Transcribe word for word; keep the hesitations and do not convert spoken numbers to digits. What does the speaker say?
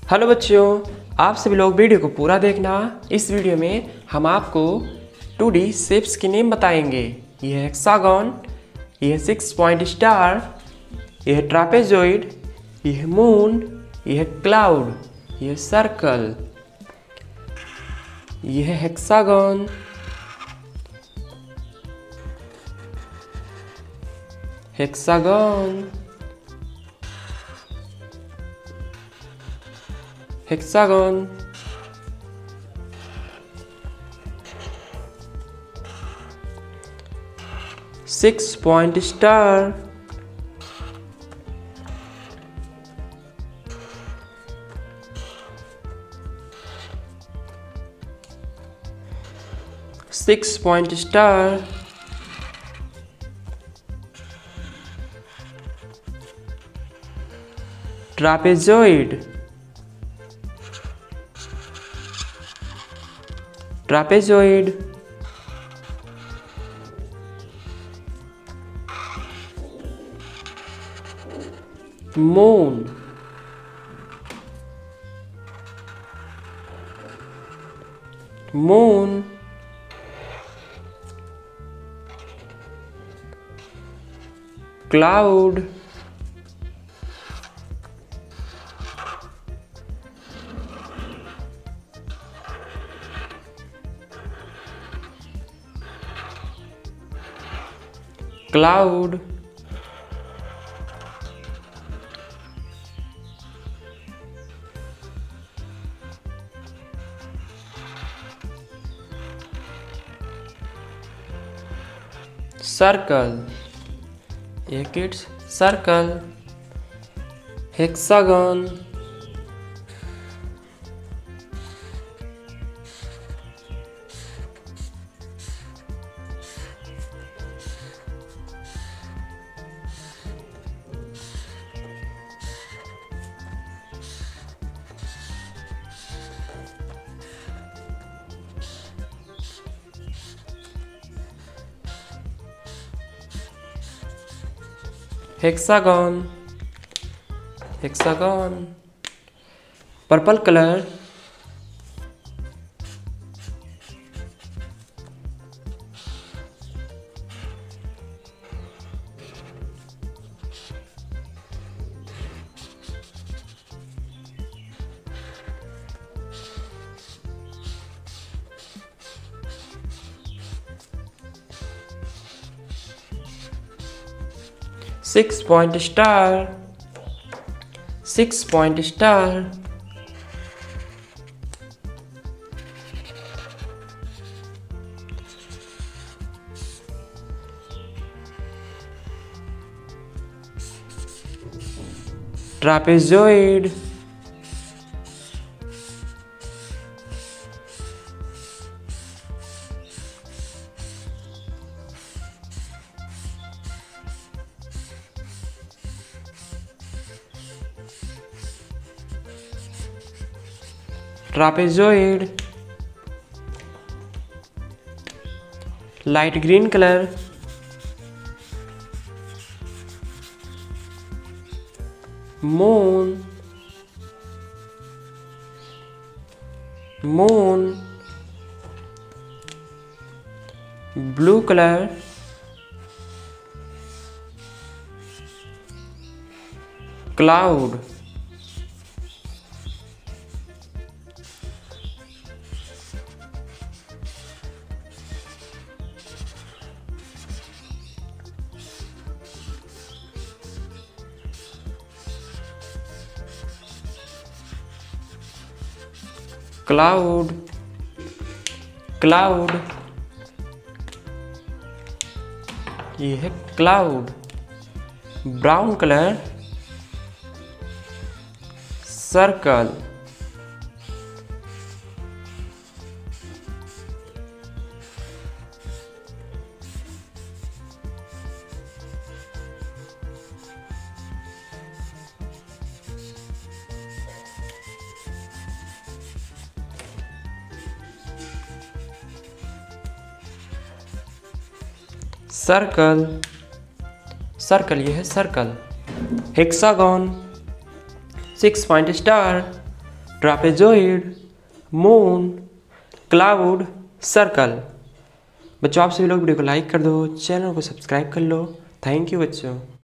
Hello बच्चों, आप सभी लोग वीडियो को पूरा देखना। इस वीडियो में हम आपको टू डी शेप्स के नेम बताएंगे। यह है हेक्सागन, यह है सिक्स पॉइंट स्टार, यह है ट्रापेजॉइड, यह है मून, यह है क्लाउड, यह है सर्कल। यह है hexagon, hexagon, hexagon, six point star, six point star, trapezoid, trapezoid, moon, moon, cloud, cloud, circle, एक it's circle, hexagon, hexagon, hexagon, purple colour, six point star, six point star, trapezoid, trapezoid, light green colour, moon, moon, blue colour, cloud, cloud, cloud, ये है cloud, brown colour, circle, circle, circle, ये है circle, hexagon, six point star, trapezoid, moon, cloud, circle. बच्चों आप सभी लोग video को like कर दो, चैनल को सब्सक्राइब कर लो। थैंक यू बच्चों।